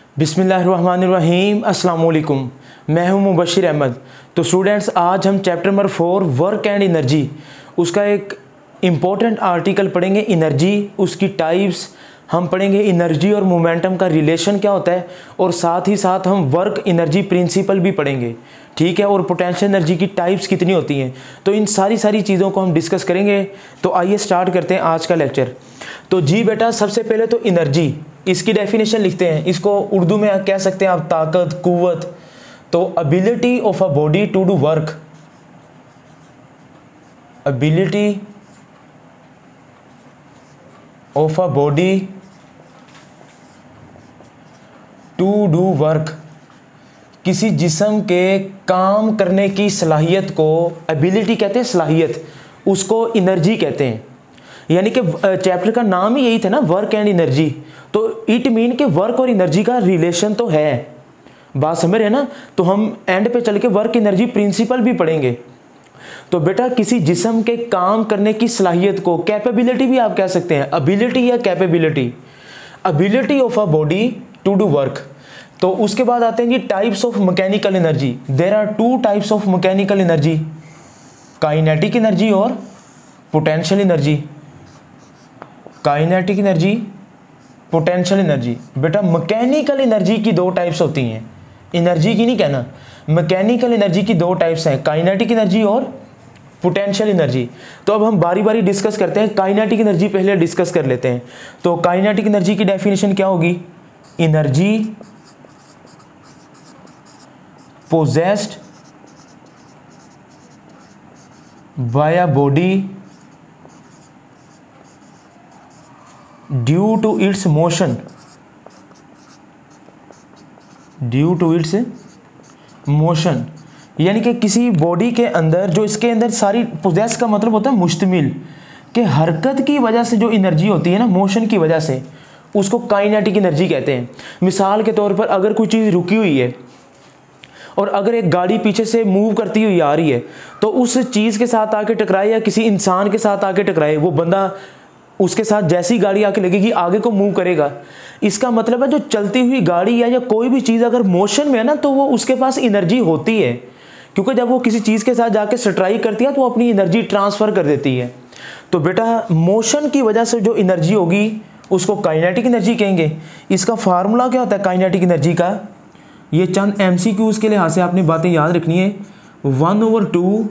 बिस्मिल्लाहिर्रहमानिर्रहीम अस्सलाम वालेकुम। मैं हूं मुबशिर अहमद। तो स्टूडेंट्स, आज हम chapter number 4 work and energy उसका एक इम्पॉर्टेंट आर्टिकल पढ़ेंगे। एनर्जी, उसकी टाइप्स हम पढ़ेंगे, एनर्जी और मोमेंटम का रिलेशन क्या होता है, और साथ ही साथ हम वर्क एनर्जी प्रिंसिपल भी पढ़ेंगे, ठीक है, और पोटेंशियल एनर्जी की टाइप्स कितनी होती हैं। तो इन सारी चीज़ों को हम डिस्कस करेंगे। तो आइए स्टार्ट करते हैं आज का लेक्चर। तो जी बेटा, सबसे पहले तो एनर्जी, इसकी डेफिनेशन लिखते हैं। इसको उर्दू में कह सकते हैं आप ताकत, कुव्वत। तो ability of a body to do work, ability of a body to do work, किसी जिस्म के काम करने की सलाहियत को एबिलिटी कहते हैं, सलाहियत, उसको एनर्जी कहते हैं। यानी कि चैप्टर का नाम ही यही था ना, वर्क एंड एनर्जी। तो इट मीन के वर्क और एनर्जी का रिलेशन तो है, बात समझ रहे हैं ना। तो हम एंड पे चल के वर्क एनर्जी प्रिंसिपल भी पढ़ेंगे। तो बेटा, किसी जिस्म के काम करने की सलाहियत को, कैपेबिलिटी भी आप कह सकते हैं, एबिलिटी या capability, ability of a body to do work. तो उसके बाद आते हैं जी types of mechanical energy. There are two types of mechanical energy, kinetic energy और potential energy. Kinetic energy, potential energy. बेटा, मैकेनिकल एनर्जी की दो टाइप्स होती हैं, एनर्जी की नहीं कहना, मैकेनिकल एनर्जी की दो टाइप्स हैं, काइनेटिक एनर्जी और पोटेंशियल एनर्जी। तो अब हम बारी बारी डिस्कस करते हैं। काइनेटिक एनर्जी पहले डिस्कस कर लेते हैं। तो काइनेटिक एनर्जी की डेफिनेशन क्या होगी? Energy possessed by a body due to its motion, due to its motion. यानी कि किसी बॉडी के अंदर, जो इसके अंदर सारी, पोजेस का मतलब होता है मुश्तमिल, कि हरकत की वजह से जो एनर्जी होती है ना, मोशन की वजह से, उसको काइनेटिक एनर्जी कहते हैं। मिसाल के तौर पर, अगर कोई चीज़ रुकी हुई है और अगर एक गाड़ी पीछे से मूव करती हुई आ रही है, तो उस चीज़ के साथ आके टकराए या किसी इंसान के साथ आके टकराए, वो बंदा उसके साथ जैसी गाड़ी आके लगेगी आगे को मूव करेगा। इसका मतलब है जो चलती हुई गाड़ी या कोई भी चीज़ अगर मोशन में है ना, तो वो उसके पास एनर्जी होती है, क्योंकि जब वो किसी चीज़ के साथ जाके स्ट्राइक करती है तो वो अपनी एनर्जी ट्रांसफ़र कर देती है। तो बेटा, मोशन की वजह से जो एनर्जी होगी उसको काइनेटिक एनर्जी कहेंगे। इसका फार्मूला क्या होता है काइनेटिक एनर्जी का? ये चंद MCQs के लिहाज से आपने बातें याद रखनी है। 1/2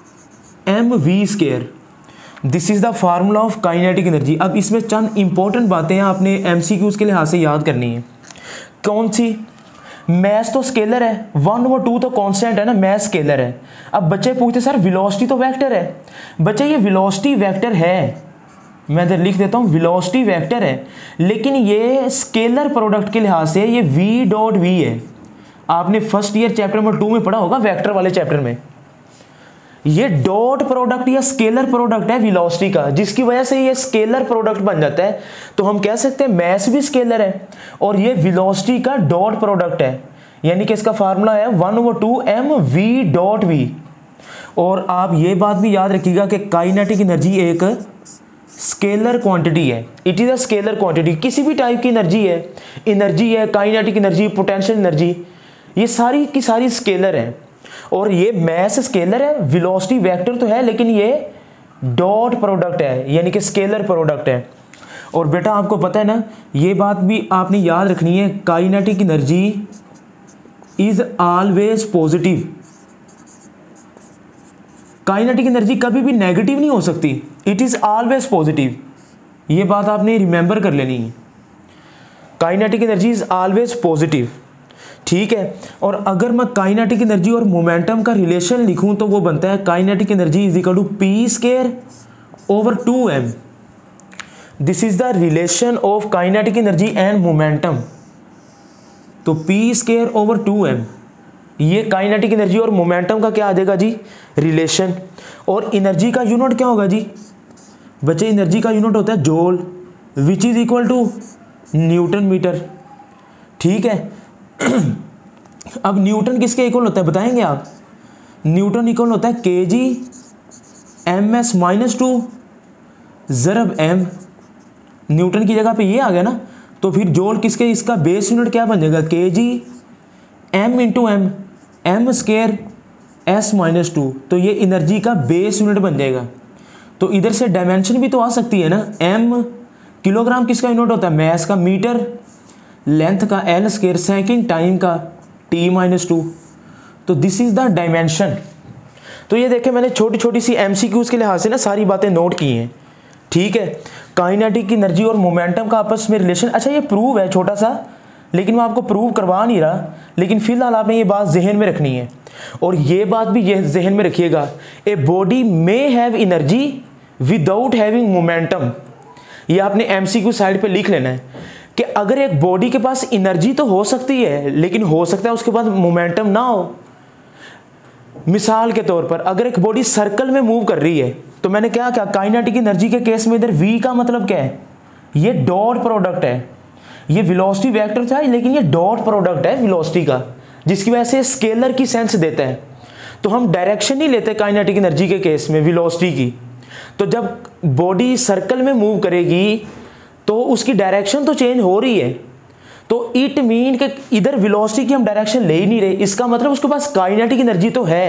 mv², this is the formula of kinetic energy. अब इसमें चंद इंपॉर्टेंट बातें हैं आपने MCQs के लिहाज से याद करनी है। कौन सी? मैस तो स्केलर है, 1/2 तो कांस्टेंट है ना, मैस स्केलर है। अब बच्चे पूछते सर वेलोसिटी तो वेक्टर है। बच्चे, ये वेलोसिटी वेक्टर है, मैं इधर लिख देता हूँ, वेलोसिटी वेक्टर है, लेकिन ये स्केलर प्रोडक्ट के लिहाज से ये v.v है। आपने फर्स्ट ईयर चैप्टर नंबर 2 में पढ़ा होगा, वेक्टर वाले चैप्टर में। ये डॉट प्रोडक्ट या स्केलर प्रोडक्ट है वेलोसिटी का, जिसकी वजह से ये स्केलर प्रोडक्ट बन जाता है। तो हम कह सकते हैं मैस भी स्केलर है और ये वेलोसिटी का डॉट प्रोडक्ट है। यानी कि इसका फार्मूला है 1/2 mv.v। और आप ये बात भी याद रखिएगा कि काइनेटिक एनर्जी एक स्केलर क्वांटिटी है। It is a scalar quantity. किसी भी टाइप की एनर्जी है, काइनेटिक एनर्जी, पोटेंशियल एनर्जी, ये सारी की सारी स्केलर है। और ये मैस स्केलर है, वेलोसिटी वेक्टर तो है, लेकिन ये डॉट प्रोडक्ट है, यानी कि स्केलर प्रोडक्ट है। और बेटा, आपको पता है ना, ये बात भी आपने याद रखनी है, kinetic energy is always positive. Kinetic energy कभी भी नेगेटिव नहीं हो सकती, इट इज ऑलवेज पॉजिटिव। ये बात आपने रिमेंबर कर लेनी है, kinetic energy is always positive, ठीक है। और अगर मैं काइनेटिक एनर्जी और मोमेंटम का रिलेशन लिखूं तो वो बनता है kinetic energy is equal to p²/2m। This is the relation of kinetic energy and momentum. तो p²/2m, ये काइनेटिक एनर्जी और मोमेंटम का क्या आ जाएगा जी? रिलेशन। और एनर्जी का यूनिट क्या होगा जी? बच्चे, एनर्जी का यूनिट होता है joule, which is equal to newton metre, ठीक है। अब न्यूटन किसके इक्वल होता है बताएंगे आप? न्यूटन इक्वल होता है kg ms-2 ज़रब m। न्यूटन की जगह पे ये आ गया ना, तो फिर जूल किसके, इसका बेस यूनिट क्या बन जाएगा, kg m into m square s minus 2। तो ये एनर्जी का बेस यूनिट बन जाएगा। तो इधर से डायमेंशन भी तो आ सकती है ना, m किलोग्राम किसका यूनिट होता है, मैस का, मीटर लेंथ का, l स्क्वायर सेकंड टाइम का, t माइनस 2। तो दिस इज द डायमेंशन। तो ये देखें मैंने छोटी छोटी सी MCQs के लिहाज से ना सारी बातें नोट की हैं, ठीक है। काइनेटिक एनर्जी और मोमेंटम का आपस में रिलेशन, अच्छा ये प्रूव है छोटा सा, लेकिन मैं आपको प्रूव करवा नहीं रहा, लेकिन फिलहाल आपने ये बात जहन में रखनी है। और ये बात भी ये जहन में रखिएगा, a body may have energy without having momentum. ये आपने MCQ साइड पे लिख लेना है कि अगर एक बॉडी के पास एनर्जी तो हो सकती है, लेकिन हो सकता है उसके पास मोमेंटम ना हो। मिसाल के तौर पर अगर एक बॉडी सर्कल में मूव कर रही है, तो मैंने क्या क्या काइनेटिक एनर्जी के केस में इधर v का मतलब क्या है, ये डॉट प्रोडक्ट है। ये वेलोसिटी वेक्टर था, लेकिन ये डॉट प्रोडक्ट है वेलोसिटी का, जिसकी वजह से स्केलर की सेंस देता है। तो हम डायरेक्शन नहीं लेते काइनेटिक एनर्जी के केस में वेलोसिटी की। तो जब बॉडी सर्कल में मूव करेगी तो उसकी डायरेक्शन तो चेंज हो रही है, तो इट मीन कि इधर वेलोसिटी की हम डायरेक्शन ले ही नहीं रहे, इसका मतलब उसके पास काइनेटिक एनर्जी तो है।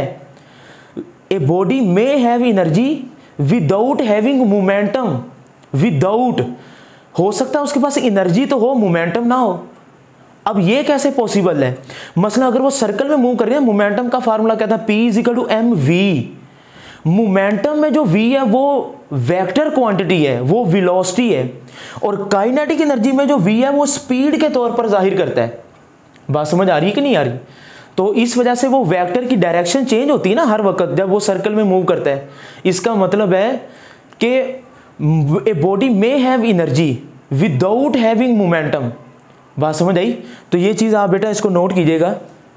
A body may have energy without having momentum, without, हो सकता है उसके पास एनर्जी तो हो, मोमेंटम ना हो। अब ये कैसे पॉसिबल है, मसला अगर वो सर्कल में मूव कर रही है, मोमेंटम का फार्मूला क्या था, P = mv। मोमेंटम में जो v है वो वेक्टर क्वांटिटी है, वो वेलोसिटी है, और काइनेटिक एनर्जी में जो v है वो स्पीड के तौर पर जाहिर करता है। बात समझ आ रही है कि नहीं आ रही। तो इस वजह से वो वेक्टर की डायरेक्शन चेंज होती है ना हर वक्त जब वो सर्कल में मूव करता है। इसका मतलब है कि a body may have energy without having momentum. बात समझ आई। तो ये चीज़ आप बेटा इसको नोट कीजिएगा।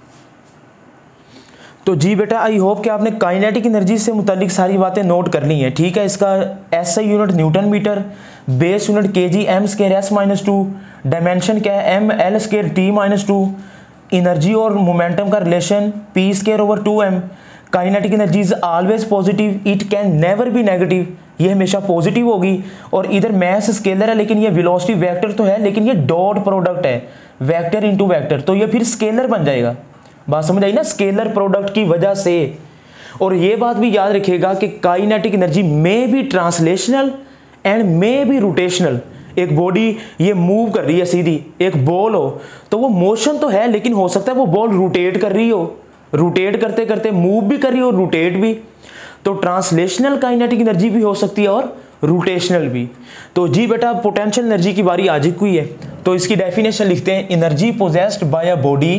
तो जी बेटा आई होप कि आपने काइनेटिक एनर्जी से मुतालिक सारी बातें नोट करनी है, ठीक है। इसका SI unit newton metre, base unit kg m square s minus 2, dimension क्या है m l square t minus 2, energy और मोमेंटम का relation p square over 2m। Kinetic energy is always positive, it can never be negative, ये हमेशा positive होगी। और इधर mess scalar है, लेकिन ये वेलोसिटी वेक्टर तो है, लेकिन ये डॉट प्रोडक्ट है, वेक्टर इंटू वेक्टर, तो ये फिर स्केलर बन जाएगा। बात समझ आई ना, स्केलर प्रोडक्ट की वजह से। और ये बात भी याद रखिएगा कि kinetic energy may be translational and may be rotational. एक बॉडी ये मूव कर रही है सीधी, एक बॉल हो तो वो मोशन तो है, लेकिन हो सकता है वो बॉल रोटेट कर रही हो, रोटेट करते करते मूव भी कर रही हो, रोटेट भी। तो ट्रांसलेशनल काइनेटिक एनर्जी भी हो सकती है और रोटेशनल भी। तो जी बेटा पोटेंशियल एनर्जी की बारी आ चुकी है, तो इसकी डेफिनेशन लिखते हैं। Energy possessed by a body,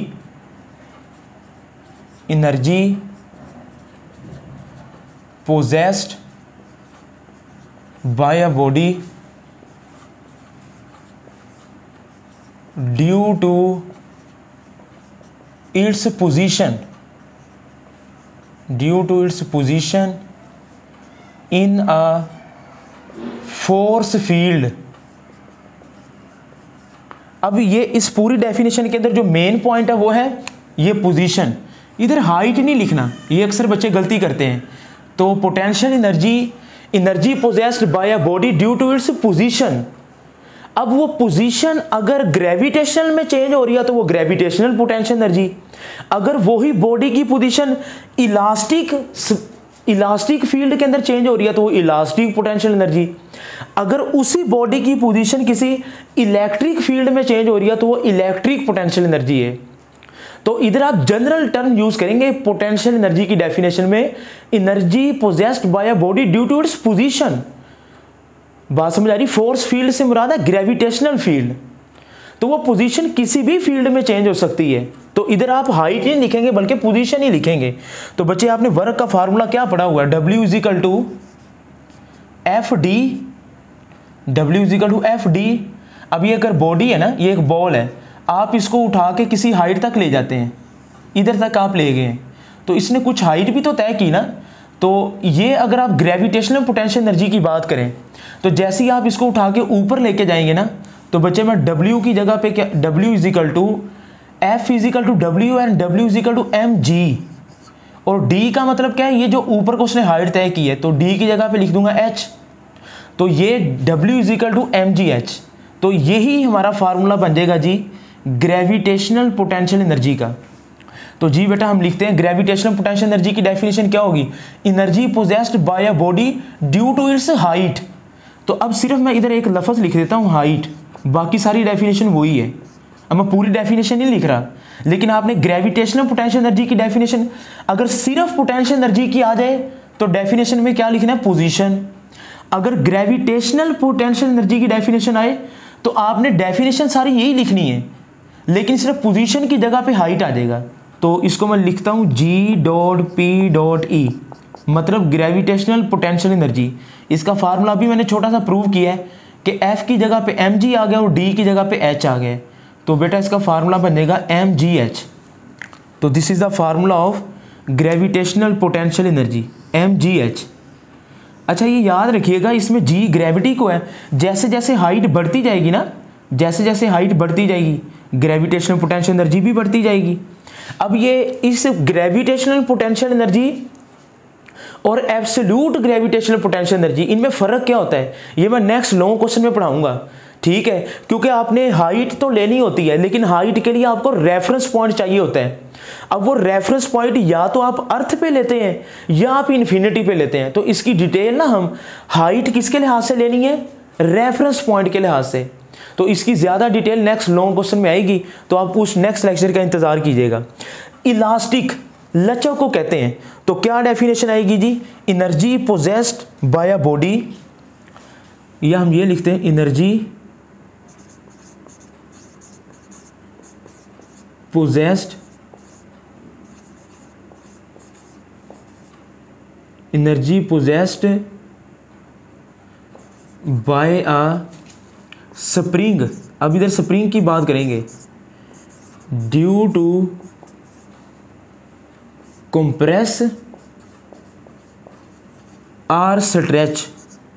energy possessed by a body due to its position in a force field। अब ये इस पूरी डेफिनेशन के अंदर जो मेन पॉइंट है वो है ये पोजीशन। इधर हाइट नहीं लिखना, ये अक्सर बच्चे गलती करते हैं। तो potential energy possessed by a body due to its position. अब वो पोजीशन अगर ग्रेविटेशनल में चेंज हो रही है तो वो ग्रेविटेशनल पोटेंशियल एनर्जी, अगर वही बॉडी की पोजीशन इलास्टिक फील्ड के अंदर चेंज हो रही है तो वो इलास्टिक पोटेंशियल एनर्जी, अगर उसी बॉडी की पोजीशन किसी इलेक्ट्रिक फील्ड में चेंज हो रही है तो वो इलेक्ट्रिक पोटेंशियल एनर्जी है। तो इधर आप जनरल टर्म यूज करेंगे पोटेंशियल एनर्जी की डेफिनेशन में, energy possessed by a body due to its position. बात समझ आ रही। फोर्स फील्ड से मुराद है ग्रेविटेशनल फील्ड, तो वो पोजीशन किसी भी फील्ड में चेंज हो सकती है। तो इधर आप हाइट नहीं लिखेंगे बल्कि पोजीशन ही लिखेंगे। तो बच्चे आपने वर्क का फार्मूला क्या पढ़ा हुआ है, W = FD। अब ये अगर बॉडी है ना, ये एक बॉल है, आप इसको उठा के किसी हाइट तक ले जाते हैं, इधर तक आप ले गए, तो इसने कुछ हाइट भी तो तय की ना। तो ये अगर आप ग्रेविटेशनल पोटेंशियल एनर्जी की बात करें तो जैसे ही आप इसको उठा के ऊपर लेके जाएंगे ना, तो बच्चे मैं W की जगह पे क्या, W = F = W and W = mg। और D का मतलब क्या है, ये जो ऊपर को उसने हाइट तय की है, तो D की जगह पे लिख दूंगा h। तो ये W = mgh। तो तो यही हमारा फार्मूला बन जाएगा जी ग्रेविटेशनल पोटेंशियल एनर्जी का। तो जी बेटा हम लिखते हैं ग्रेविटेशनल पोटेंशियल एनर्जी की डेफिनेशन क्या होगी, energy possessed by a body due to its height. तो अब सिर्फ मैं इधर एक लफ्ज़ लिख देता हूँ हाइट, बाकी सारी डेफिनेशन वही है। अब मैं पूरी डेफिनेशन नहीं लिख रहा, लेकिन आपने ग्रेविटेशनल पोटेंशियल एनर्जी की डेफिनेशन अगर सिर्फ पोटेंशियल एनर्जी की आ जाए तो डेफिनेशन में क्या लिखना है, पोजीशन। अगर ग्रेविटेशनल पोटेंशियल एनर्जी की डेफिनेशन आए तो आपने डेफिनेशन सारी यही लिखनी है, लेकिन सिर्फ पोजीशन की जगह पे हाइट आ जाएगा। तो इसको मैं लिखता हूँ G.P.E, मतलब ग्रेविटेशनल पोटेंशियल एनर्जी। इसका फार्मूला भी मैंने छोटा सा प्रूव किया है कि F की जगह पे mg आ गया और D की जगह पे h आ गया। तो बेटा इसका फार्मूला बनेगा mgh। तो this is the formula of gravitational potential energy mgh। अच्छा ये याद रखिएगा, इसमें g ग्रेविटी को है, जैसे जैसे हाइट बढ़ती जाएगी ना, जैसे जैसे हाइट बढ़ती जाएगी ग्रेविटेशनल पोटेंशियल एनर्जी भी बढ़ती जाएगी। अब ये इस ग्रेविटेशनल पोटेंशियल एनर्जी और एब्सोल्यूट ग्रेविटेशनल पोटेंशियल एनर्जी, इनमें फ़र्क क्या होता है ये मैं नेक्स्ट लॉन्ग क्वेश्चन में पढ़ाऊंगा, ठीक है। क्योंकि आपने हाइट तो लेनी होती है, लेकिन हाइट के लिए आपको रेफरेंस पॉइंट चाहिए होता है। अब वो रेफरेंस पॉइंट या तो आप अर्थ पे लेते हैं या आप इन्फिनिटी पे लेते हैं। तो इसकी डिटेल ना हम हाइट किसके लिहाज से लेनी है, रेफरेंस पॉइंट के लिहाज से। तो इसकी ज़्यादा डिटेल नेक्स्ट लॉन्ग क्वेश्चन में आएगी, तो आप उस नेक्स्ट लेक्चर का इंतज़ार कीजिएगा। इलास्टिक, लचक को कहते हैं। तो क्या डेफिनेशन आएगी जी, energy possessed by a body, या हम ये लिखते हैं energy possessed by a spring. अब इधर स्प्रिंग की बात करेंगे, due to compress or stretch.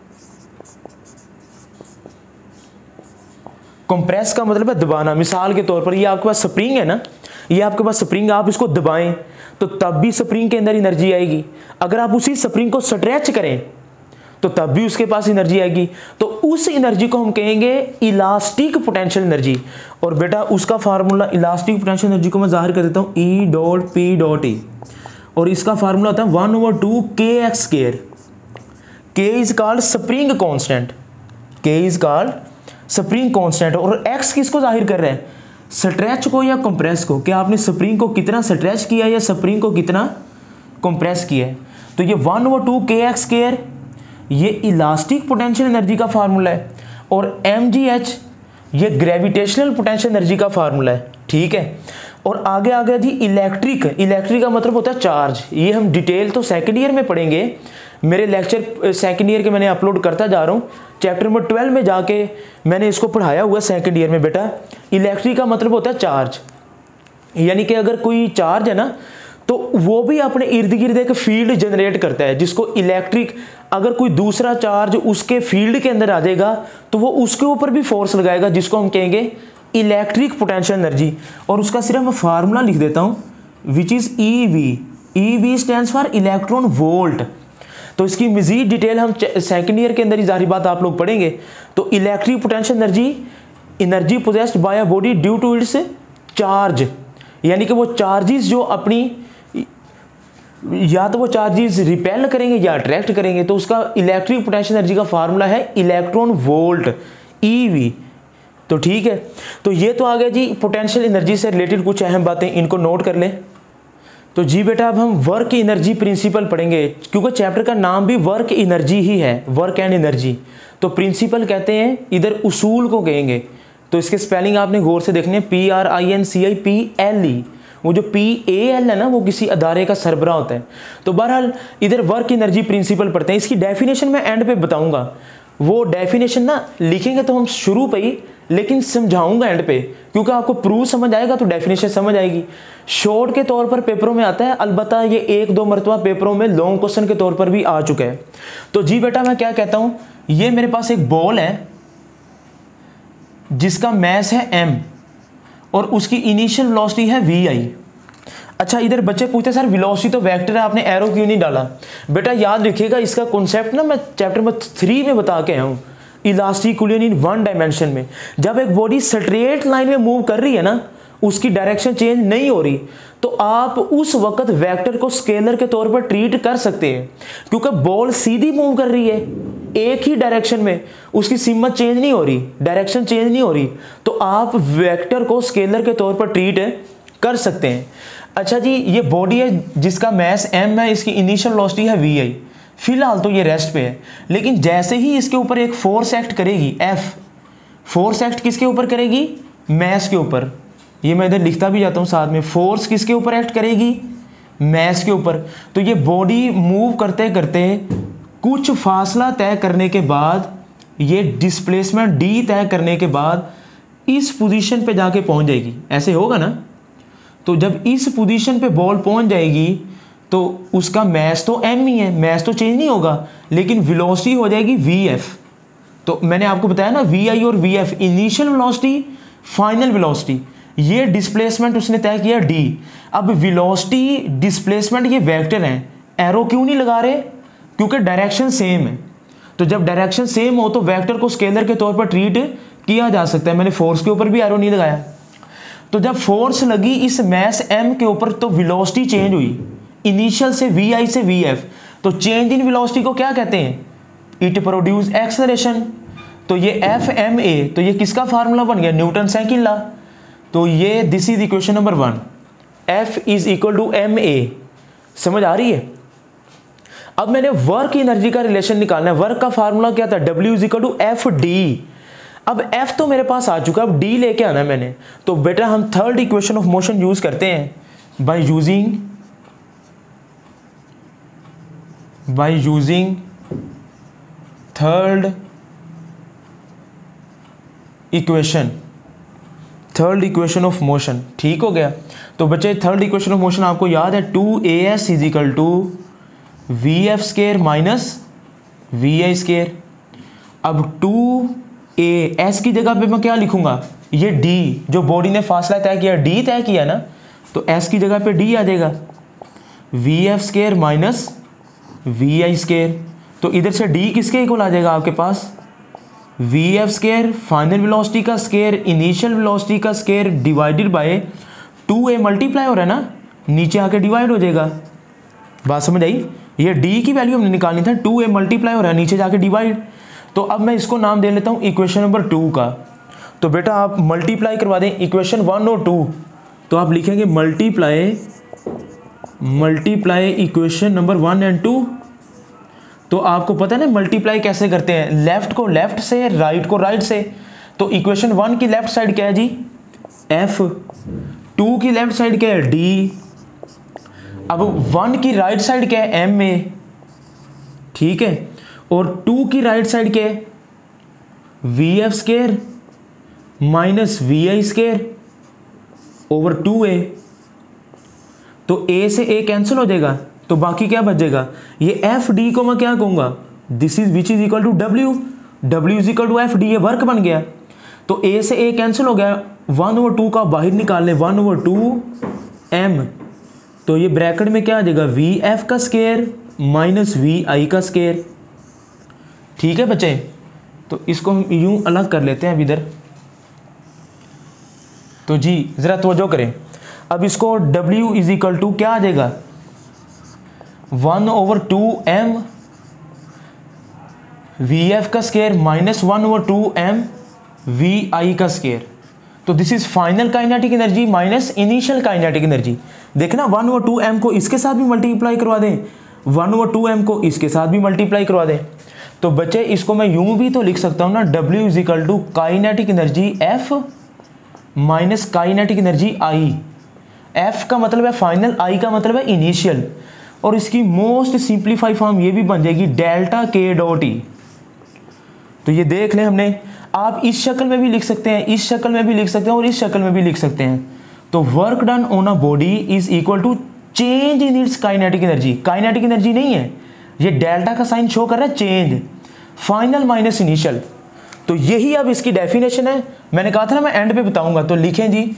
Compress का मतलब है दबाना। मिसाल के तौर पर ये आपके पास स्प्रिंग है ना, ये आपके पास स्प्रिंग, आप इसको दबाएं तो तब भी स्प्रिंग के अंदर एनर्जी आएगी। अगर आप उसी स्प्रिंग को स्ट्रेच करें तो तब भी उसके पास एनर्जी आएगी। तो उस एनर्जी को हम कहेंगे इलास्टिक पोटेंशियल एनर्जी। और बेटा उसका फार्मूला, इलास्टिक पोटेंशियल एनर्जी को मैं जाहिर कर देता हूँ E.P.E, और इसका फार्मूला होता है 1/2 kx²। k is called spring constant, k is called spring constant. और x किसको जाहिर कर रहे हैं, स्ट्रेच को या कंप्रेस को, कि आपने स्प्रिंग को कितना स्ट्रेच किया या स्प्रिंग को कितना कंप्रेस किया है। तो ये 1/2 kx² ये इलास्टिक पोटेंशियल एनर्जी का फार्मूला है, और mgh ये ग्रेविटेशनल पोटेंशियल एनर्जी का फार्मूला है, ठीक है। और आगे आ गया जी इलेक्ट्रिक। इलेक्ट्रिक का मतलब होता है चार्ज। ये हम डिटेल तो सेकंड ईयर में पढ़ेंगे, मेरे लेक्चर सेकंड ईयर के मैंने अपलोड करता जा रहा हूँ। चैप्टर नंबर 12 में जाके मैंने इसको पढ़ाया हुआ सेकंड ईयर में। बेटा इलेक्ट्रिक का मतलब होता है चार्ज, यानी कि अगर कोई चार्ज है ना तो वो भी अपने इर्द गिर्द एक फील्ड जनरेट करता है, जिसको इलेक्ट्रिक, अगर कोई दूसरा चार्ज उसके फील्ड के अंदर आ जाएगा तो वो उसके ऊपर भी फोर्स लगाएगा, जिसको हम कहेंगे इलेक्ट्रिक पोटेंशियल एनर्जी। और उसका सिर्फ मैं फार्मूला लिख देता हूँ, which is EV stands for electron volt. तो इसकी मज़ीद डिटेल हम सेकेंड ईयर के अंदर ही जारी बात आप लोग पढ़ेंगे। तो electric potential energy possessed by a body due to its charge, यानी कि वो चार्जेस जो अपनी, या तो वो चार्जेस रिपेल करेंगे या अट्रैक्ट करेंगे। तो उसका इलेक्ट्रिक पोटेंशियल एनर्जी का फार्मूला है इलेक्ट्रॉन वोल्ट, EV। तो ठीक है, तो ये तो आ गया जी पोटेंशियल एनर्जी से रिलेटेड कुछ अहम बातें, इनको नोट कर लें। तो जी बेटा अब हम वर्क एनर्जी प्रिंसिपल पढ़ेंगे, क्योंकि चैप्टर का नाम भी वर्क एनर्जी ही है, वर्क एंड एनर्जी। तो प्रिंसिपल कहते हैं, इधर उसूल को कहेंगे। तो इसके स्पेलिंग आपने गौर से देखने, PRINCIPLE। वो जो PAL है ना, वो किसी अदारे का सरबराह होता है। तो बहरहाल इधर वर्क एनर्जी प्रिंसिपल पढ़ते हैं। इसकी डेफिनेशन मैं एंड पे बताऊंगा, वो डेफिनेशन ना लिखेंगे तो हम शुरू पे ही, लेकिन समझाऊंगा एंड पे, क्योंकि आपको प्रूफ समझ आएगा तो डेफिनेशन समझ आएगी। शॉर्ट के तौर पर पेपरों में आता है, अलबत्ता ये 1-2 मरतबा पेपरों में लॉन्ग क्वेश्चन के तौर पर भी आ चुका है। तो जी बेटा मैं क्या कहता हूँ, ये मेरे पास एक बॉल है जिसका मैस है m और उसकी इनिशियल वेलोसिटी है vi। अच्छा इधर बच्चे पूछते हैं सर वेलोसिटी तो वेक्टर है, आपने एरो क्यों नहीं डाला। बेटा याद रखिएगा, इसका कॉन्सेप्ट ना मैं चैप्टर नंबर 3 में बता के आया हूँ। इलास्टिकुलियन इन वन डायमेंशन में। जब एक बॉडी स्ट्रेट लाइन में मूव कर रही है ना, उसकी डायरेक्शन चेंज नहीं हो रही, तो आप उस वक्त वेक्टर को स्केलर के तौर पर ट्रीट कर सकते हैं, क्योंकि बॉल सीधी मूव कर रही है एक ही डायरेक्शन में, उसकी सिमत चेंज नहीं हो रही, डायरेक्शन चेंज नहीं हो रही, तो आप वेक्टर को स्केलर के तौर पर ट्रीट कर सकते हैं। अच्छा जी, ये बॉडी है जिसका मैस m है, इसकी इनिशियल वेलोसिटी है vi, फिलहाल तो ये रेस्ट पे है, लेकिन जैसे ही इसके ऊपर एक फोर्स एक्ट करेगी F, फोर्स एक्ट किसके ऊपर करेगी? मैस के ऊपर। ये मैं इधर लिखता भी जाता हूँ साथ में, फोर्स किसके ऊपर एक्ट करेगी? मैस के ऊपर। तो ये बॉडी मूव करते करते कुछ फासला तय करने के बाद, ये डिस्प्लेसमेंट d तय करने के बाद इस पोजीशन पे जाके पहुंच जाएगी। ऐसे होगा ना? तो जब इस पोजीशन पे बॉल पहुंच जाएगी तो उसका मैस तो m ही है, मैस तो चेंज नहीं होगा, लेकिन वेलोसिटी हो जाएगी vf। तो मैंने आपको बताया ना, vi और vf initial velocity, final velocity, ये डिस्प्लेसमेंट उसने तय किया d। अब वेलोसिटी, डिस्प्लेसमेंट ये वेक्टर हैं, एरो क्यों नहीं लगा रहे? क्योंकि डायरेक्शन सेम है। तो जब डायरेक्शन सेम हो तो वेक्टर को स्केलर के तौर पर ट्रीट किया जा सकता है। मैंने फोर्स के ऊपर भी एरो नहीं लगाया। तो जब फोर्स लगी इस मैस m के ऊपर तो वेलोसिटी चेंज हुई, इनिशियल से vi से vf। तो चेंज इन वेलोसिटी को क्या कहते हैं? It produce acceleration. तो ये Fma, तो ये किसका फार्मूला बन गया? Newton second law. तो ये this is equation number 1, F is equal to ma। समझ आ रही है? अब मैंने वर्क एनर्जी का रिलेशन निकालना है। वर्क का फार्मूला क्या था? W is equal to F D. अब F तो मेरे पास आ चुका, अब D लेके आना है मैंने। तो बेटा हम third equation of motion use करते हैं by using third equation of motion. ठीक हो गया? तो बच्चे थर्ड इक्वेशन ऑफ मोशन आपको याद है, 2as is equal to vf square minus vi square. अब 2as की जगह पे मैं क्या लिखूंगा? ये d, जो बॉडी ने फासला तय किया, d तय किया ना, तो s की जगह पे d आ जाएगा, vf square minus vi square. तो इधर से d किसके इक्वल आ जाएगा आपके पास? vf स्केयर फाइनल वेलोसिटी का स्केयर, इनिशियल वेलोसिटी का square, divided by 2a multiply हो रहा है ना, नीचे आके डिवाइड हो जाएगा। बात समझ आई? ये d की वैल्यू हमने निकालनी था, 2a मल्टीप्लाई हो रहा है, नीचे जाके डिवाइड। तो अब मैं इसको नाम दे लेता हूँ इक्वेशन नंबर 2 का। तो बेटा आप मल्टीप्लाई करवा दें इक्वेशन 1 और 2। तो आप लिखेंगे मल्टीप्लाई इक्वेशन नंबर 1 एंड 2। तो आपको पता है ना मल्टीप्लाई कैसे करते हैं? लेफ्ट को लेफ्ट से, राइट को राइट से। तो इक्वेशन 1 की लेफ्ट साइड क्या है जी? f, 2 की लेफ्ट साइड क्या है? d। अब 1 की राइट साइड क्या है? ma। ठीक है? और 2 की राइट साइड क्या है? vf square minus vi square over 2a। तो a से a कैंसिल हो जाएगा, तो बाकी क्या बचेगा? ये एफ डी को मैं क्या कहूंगा? This is which is equal to w is equal to F D. ये वर्क बन गया। तो a से a कैंसिल हो गया, 1/2 का बाहर निकाल लें, 1/2 m। तो ये ब्रैकेट में क्या आ जाएगा? vf का स्केयर माइनस vi का स्केयर। ठीक है बच्चे? तो इसको हम यूं अलग कर लेते हैं अब इधर। तो जी जरा तवज्जो करें। अब इसको w इज इक्वल टू क्या आ जाएगा? 1/2 m vf का स्केयर माइनस 1/2 m vi का स्केयर। तो this is final kinetic energy minus initial kinetic energy. देखना 1/2 m को इसके साथ भी मल्टीप्लाई करवा दें, 1/2 m को इसके साथ भी मल्टीप्लाई करवा दें। तो बच्चे इसको मैं यूं भी तो लिख सकता हूं ना, w is equal to kinetic energy f minus kinetic energy i। f का मतलब है फाइनल, i का मतलब है इनिशियल। और इसकी मोस्ट सिंप्लीफाई फॉर्म ये भी बन जाएगी डेल्टा k डॉट ई। तो ये देख लें हमने। आप इस शक्ल में भी लिख सकते हैं, इस शक्ल में भी लिख सकते हैं और इस शक्ल में भी लिख सकते हैं। तो work done on a body is equal to change in its kinetic energy. Kinetic energy नहीं है, ये डेल्टा का साइन शो कर रहा है, चेंज, फाइनल माइनस इनिशियल। तो यही अब इसकी डेफिनेशन है। मैंने कहा था ना मैं एंड पे बताऊंगा। तो लिखें जी,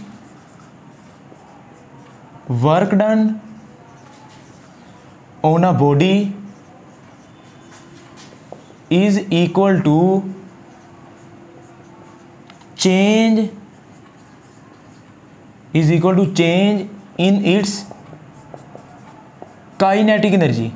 work done on a body is equal to change is equal to change in its kinetic energy.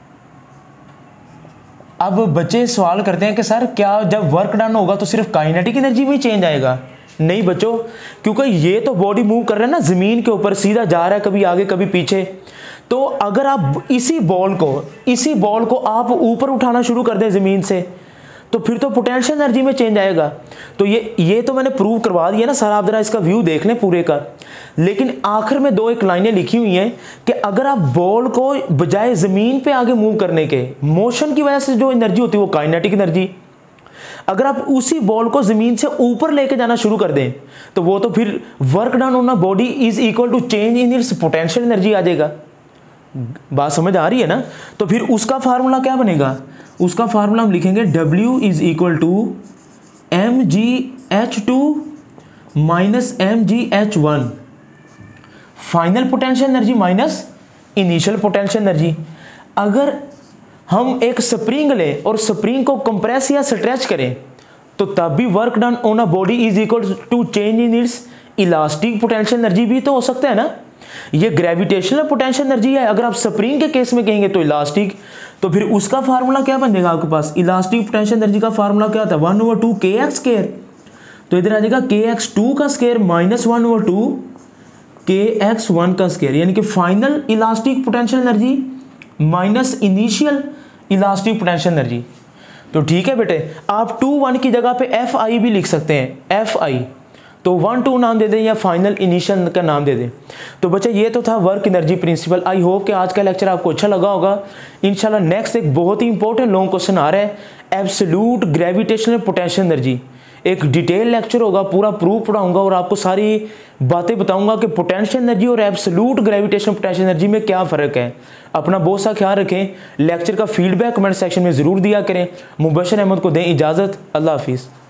अब बच्चे सवाल करते हैं कि सर क्या जब वर्क डन होगा तो सिर्फ काइनेटिक एनर्जी में चेंज आएगा? नहीं बच्चों, क्योंकि ये तो बॉडी मूव कर रहा है ना ज़मीन के ऊपर, सीधा जा रहा है, कभी आगे कभी पीछे। तो अगर आप इसी बॉल को आप ऊपर उठाना शुरू कर दें ज़मीन से, तो फिर तो पोटेंशियल एनर्जी में चेंज आएगा। तो ये तो मैंने प्रूव करवा दिया ना सर, आप जरा इसका व्यू देख लें पूरे का। लेकिन आखिर में दो एक लाइनें लिखी हुई हैं कि अगर आप बॉल को बजाय ज़मीन पे आगे मूव करने के, मोशन की वजह से जो एनर्जी होती है वो काइनेटिक एनर्जी, अगर आप उसी बॉल को ज़मीन से ऊपर लेके जाना शुरू कर दें तो वो तो फिर work done on a body is equal to change in its potential energy आ जाएगा। बात समझ आ रही है ना? तो फिर उसका फार्मूला क्या बनेगा? उसका फार्मूला हम लिखेंगे W is equal to mgh2 minus mgh1, final potential energy minus initial potential energy. अगर हम एक स्प्रिंग लें और स्प्रिंग को कंप्रेस या स्ट्रेच करें तो तब भी work done on a body is equal to change in its elastic potential energy भी तो हो सकता है ना। ये ग्रेविटेशनल पोटेंशियल एनर्जी है, अगर आप स्प्रिंग के केस में कहेंगे तो इलास्टिक। तो फिर उसका फार्मूला क्या बनेगा आपके पास? इलास्टिक पोटेंशियल एनर्जी का फार्मूला क्या था? 1/2 kx स्क्वायर। तो इधर आ जाएगा kx2 का स्क्वायर माइनस 1/2 kx1 का स्क्वायर, यानी कि final elastic potential energy minus initial elastic potential energy. तो ठीक है बेटे, आप 2-1 की जगह पे Fi भी लिख सकते हैं, Fi। तो 1-2 नाम दे दें या फाइनल इनिशियल का नाम दे दें। तो बच्चे ये तो था work energy principle. I hope कि आज का लेक्चर आपको अच्छा लगा होगा। इंशाल्लाह नेक्स्ट एक बहुत ही इंपॉर्टेंट लॉन्ग क्वेश्चन आ रहा है, एब्सोल्यूट ग्रेविटेशनल पोटेंशियल एनर्जी। एक डिटेल लेक्चर होगा, पूरा प्रूफ पढ़ाऊंगा और आपको सारी बातें बताऊंगा कि पोटेंशियल एनर्जी और एब्सोल्यूट ग्रेविटेशनल पोटेंशियल एनर्जी में क्या फ़र्क है। अपना बहुत सा ख्याल रखें। लेक्चर का फीडबैक कमेंट सेक्शन में ज़रूर दिया करें। मुबशर अहमद को दें इजाज़त। अल्लाह हाफिज़।